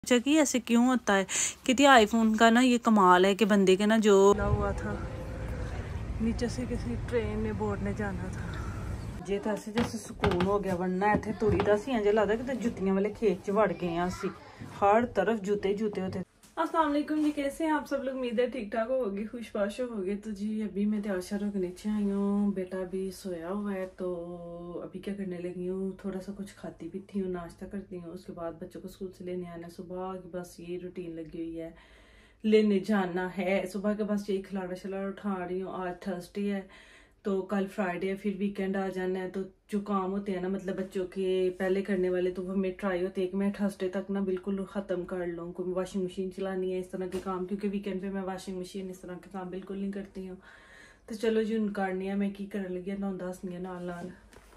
सोचा कि ऐसे क्यों होता है। कहती आईफोन का ना ये कमाल है कि बंदे के ना जो हुआ था नीचे से किसी ट्रेन ने बोर्ड जाना था जे तो ऐसे जैसे सुकून हो गया वरना इतने तुरी का सी इंज लगता कि जुत्तियां वाले खेत च वड़ गए असी हर तरफ जूते जूते होते। अस्सलाम वालेकुम जी, कैसे हैं आप सब लोग? उम्मीद है ठीक ठाक होगी, खुशबाश होगी। तो जी अभी मैं तैयार श्यार होकर नीचे आई हूँ, बेटा भी सोया हुआ है। तो अभी क्या करने लगी हूँ, थोड़ा सा कुछ खाती पीती हूँ, नाश्ता करती हूँ, उसके बाद बच्चों को स्कूल से लेने आना। सुबह की बस ये रूटीन लगी हुई है, लेने जाना है। सुबह के बस यही खिलाड़ा शलाड़ा उठा रही हूँ। आज थर्सडे है तो कल फ्राइडे है, फिर वीकेंड आ जाना है। तो जो काम होते हैं ना, मतलब बच्चों के पहले करने वाले, तो वो हमें ट्राई होते हैं कि मैं थर्सडे तक ना बिल्कुल ख़त्म कर लूँ। कोई वाशिंग मशीन चलानी है, इस तरह के काम, क्योंकि वीकेंड पे मैं वाशिंग मशीन इस तरह के काम बिल्कुल नहीं करती हूँ। तो चलो जी उन करनी है, मैं की कर लगी ना दसनी है नाल नाल।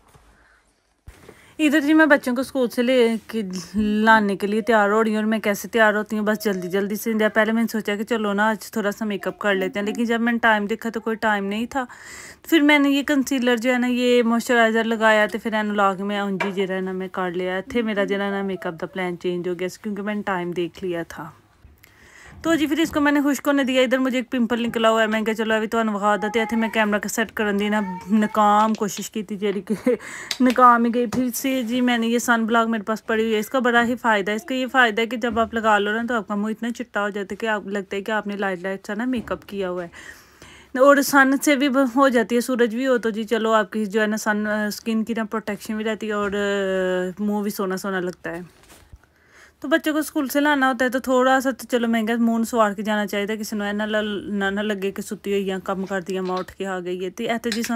इधर जी मैं बच्चों को स्कूल से लाने के लिए तैयार हो रही हूँ। और मैं कैसे तैयार होती हूँ, बस जल्दी जल्दी से। पहले मैंने सोचा कि चलो ना आज थोड़ा सा मेकअप कर लेते हैं, लेकिन जब मैंने टाइम देखा तो कोई टाइम नहीं था। फिर मैंने ये कंसीलर जो है ना, ये मॉइस्चराइजर लगाया, तो फिर इन्हों ला के मैं उंजी जरा ना मैं कर लिया। इतने मेरा जरा ना मेकअप का प्लान चेंज हो गया क्योंकि मैंने टाइम देख लिया था। तो जी फिर इसको मैंने खुश्क होने दिया। इधर मुझे एक पिंपल निकला हुआ है, मैं क्या चलो अभी तो विखा देते थे। मैं कैमरा का सेट करन दी ना नाकाम कोशिश की थी, जेरी कि नाकाम ही गई। फिर से जी मैंने ये सन ब्लॉक मेरे पास पड़ी हुई है, इसका बड़ा ही फ़ायदा है। इसका ये फ़ायदा है कि जब आप लगा लो ना तो आपका मुँह इतना चिट्टा हो जाता है कि आप लगता है कि आपने लाइट लाइट सा ना मेकअप किया हुआ है। और सन से भी हो जाती है, सूरज भी हो तो जी चलो आपकी जो है ना सन स्किन की ना प्रोटेक्शन भी रहती है और मुँह भी सोना सोना लगता है। तो बच्चों को स्कूल से लाना होता है तो थोड़ा सा तो चलो महंगा मुँह सवार के जाना चाहिए, किसी ने ना लगे कि सुती हुई या कम कर दिया मैं उठ के आ गई है। तो ऐसे जी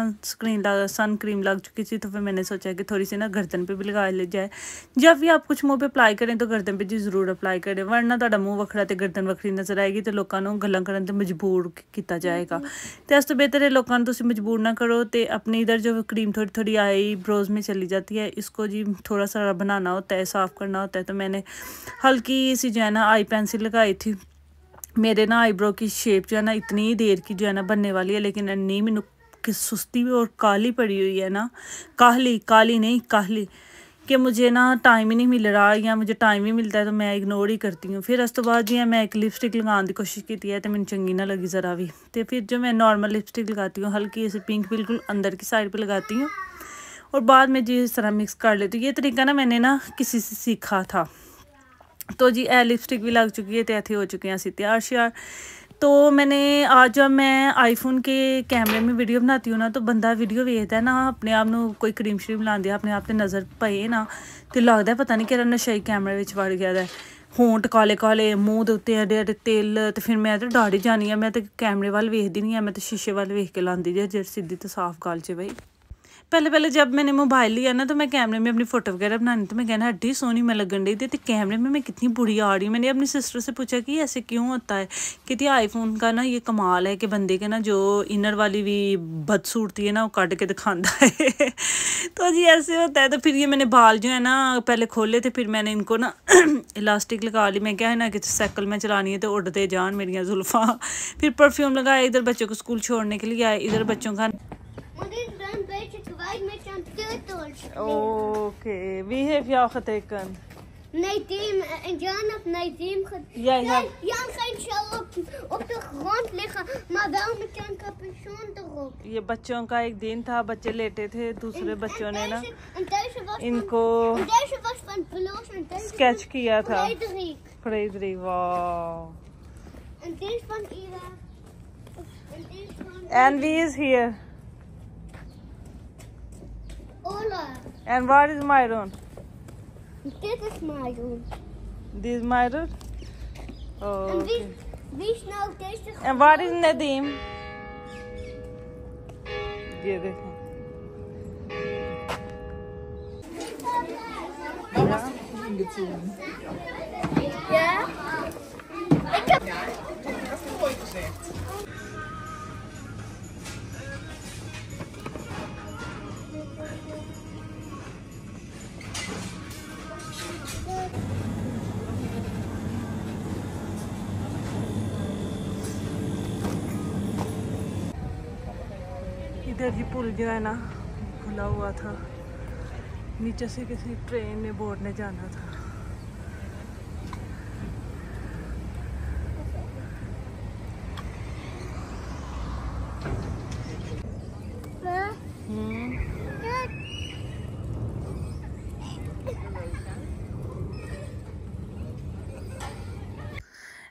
सन क्रीम लग चुकी थी, तो फिर मैंने सोचा कि थोड़ी सी ना गर्दन पे भी लगा ले जाए। जब भी आप कुछ मुँह पे अप्लाई करें तो गर्दन पे जी ज़रूर अप्लाई करें, वरना तुहाडा मुँह वखरा तो गर्दन वखरी नज़र आएगी तो लोगों को गल्लां करन ते मजबूर किया जाएगा। तो इस तो बेहतर है लोगों को मजबूर ना करो। तो अपनी इधर जो क्रीम थोड़ी थोड़ी आई ब्रोज में चली जाती है, इसको जी थोड़ा सा बनाना होता है, साफ़ करना होता है। तो मैंने हल्की सी जो है ना आई पेंसिल लगाई थी। मेरे ना आईब्रो की शेप जो है ना इतनी देर की जो है ना बनने वाली है, लेकिन नहीं मैनू कि सुस्ती भी और काली पड़ी हुई है ना, काली नहीं काली, कि मुझे ना टाइम ही नहीं मिल रहा, या मुझे टाइम ही मिलता है तो मैं इग्नोर ही करती हूँ। फिर उस तो बाद जी मैं एक लिपस्टिक लगाने की कोशिश की है, तो मैंने चंगी ना लगी ज़रा भी। तो फिर जो मैं नॉर्मल लिपस्टिक लगाती हूँ, हल्की सी पिंक बिल्कुल अंदर की साइड पर लगाती हूँ, और बाद में जी इस तरह मिक्स कर लेती हूँ। ये तरीका ना मैंने ना किसी से सीखा था। तो जी लिपस्टिक भी लग चुकी है, तैयार हो चुके हैं असी तैयार श्यार। तो मैंने आज जब मैं आईफोन के कैमरे में वीडियो बनाती हूँ ना, तो बंदा वीडियो वेखता है ना अपने आप में कोई क्रीम श्रीम लाँदे अपने आप से नज़र पे ना, तो लगता है पता नहीं कि नशा ही कैमरे में वड़ गया है। होंठ काले काले, मूँह के उत्ते एडे एडे तिल। तो फिर मैं तो डर ही जानी है, मैं तो कैमरे वाल वेखदी नहीं है, मैं तो शीशे वाल वेख के लाँदी जे सीधी तो साफ गल च बई। पहले जब मैंने मोबाइल लिया ना, तो मैं कैमरे में अपनी फ़ोटो वगैरह बनानी, तो मैं कहना एड्डी सोनी मैं लगन रही थी, तो कैमरे में मैं कितनी बुरी आ रही हूँ। मैंने अपनी सिस्टर से पूछा कि ऐसे क्यों होता है। कहती आईफोन का ना ये कमाल है कि बंदे के ना जो इनर वाली भी बदसूरती है ना वो काट के दिखाता है। तो जी ऐसे होता है। तो फिर ये मैंने बाल जो है ना पहले खोले थे, फिर मैंने इनको ना इलास्टिक लगा ली। मैं क्या है ना कि साइकिल में चलानी है तो उड़ते जान मेरिया जुल्फा। फिर परफ्यूम लगाया, इधर बच्चों को स्कूल छोड़ने के लिए आए। इधर बच्चों का okay wie heeft jou getekend? Nadim en Jan heeft Nadim getekend. Jan geen shell op de grond liggen, maar wel met een capuchon erop. ये बच्चों का एक दिन था, बच्चे लेटे थे, दूसरे बच्चों ने ना इनको स्केच किया था। फ्रेडरिक वाह। And we is here. Ola. And what is my room? Dit is my room. This is my room? Oh, En okay. wie is nou deze? And what is Nadim? ये देखो। Ja? Ik heb... Dat is mooi gezegd. इधर ही पुल जो है ना खुला हुआ था, नीचे से किसी ट्रेन ने बोर्ड ने जाना था।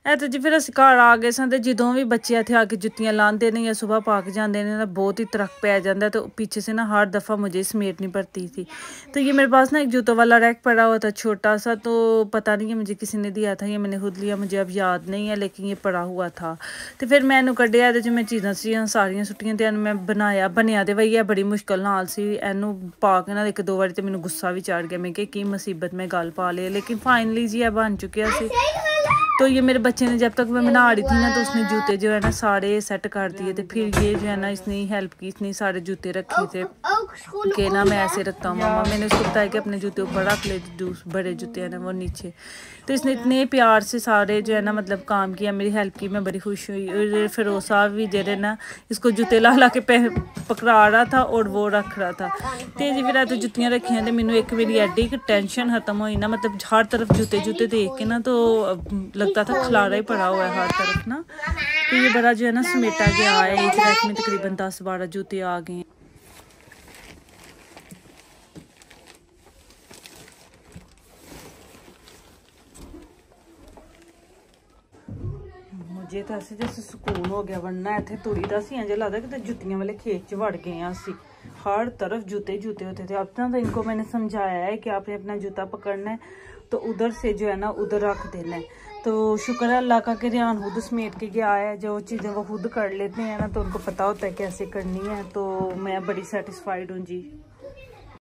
तो जी फिर अस घर आ गए सन, जो भी बच्चे इतने आके जुत्तियां लाते हैं या सुबह पा के जाते हैं ना बहुत ही तरक पै जाता है। तो पीछे से ना हर दफ़ा मुझे समेटनी पड़ती थी। तो ये मेरे पास ना एक जूतों वाला रैक पड़ा हुआ था छोटा सा, तो पता नहीं है मुझे किसी ने दिया था या मैंने खुद लिया, मुझे अब याद नहीं है, लेकिन ये पड़ा हुआ था। तो फिर मैं कढ़िया मैं चीज़ां सारियां सुट्टियां तो मैं बनाया बनया तो वही है बड़ी मुश्किल नाल सी। इनू पा के ना एक दो बारी तो मैंने गुस्सा भी चढ़ गया, मैं कि मुसीबत में गल पा लिया, लेकिन फाइनली जी बन चुकिया सी। तो ये मेरे बच्चे ने जब तक मैं बना रही थी ना तो उसने जूते जो है ना सारे सेट कर दिए थे। फिर ये जो है ना इसने हेल्प की, इसने सारे जूते रखे थे कि ना मैं ऐसे रखता हूँ मम्मा। मैंने उसको बताया कि अपने जूते ऊपर रख ले, बड़े जूते हैं ना वो नीचे। तो इसने इतने प्यार से सारे जो है ना मतलब काम किया, मेरी हेल्प की, मैं बड़ी खुश हुई। और फिर साहब भी जेरे ना इसको जूते ला ला के पकड़ा रहा था और वो रख रहा था। तो जी फिर तो जुत्तियां रखियां तो मैनू एक मेरी एडी टेंशन खत्म हुई ना, मतलब हर तरफ जूते जूते देख के ना तो लगता था खलारा ही पड़ा हुआ है हर तरफ ना। तो ये बड़ा जो है ना समेटा गया है। एक रैक में तकरीबन 10-12 जूते आ गए। मुझे तो ऐसे जैसे सुकून हो गया वरना इतने तुड़ी का सी, इंज लगता कि जुत्तियां वाले खेत च वड़ गए हैं असी। हर तरफ जूते जूते होते थे। अब तो इनको मैंने समझाया है कि आपने अपना जूता पकड़ना है तो उधर से जो है ना उधर रख देना है। तो शुक्र है अल्लाह का कि रियान खुद समेट के गया है। जो चीज़ें वो खुद कर लेते हैं ना तो उनको पता होता है कैसे करनी है। तो मैं बड़ी सेटिस्फाइड हूँ जी।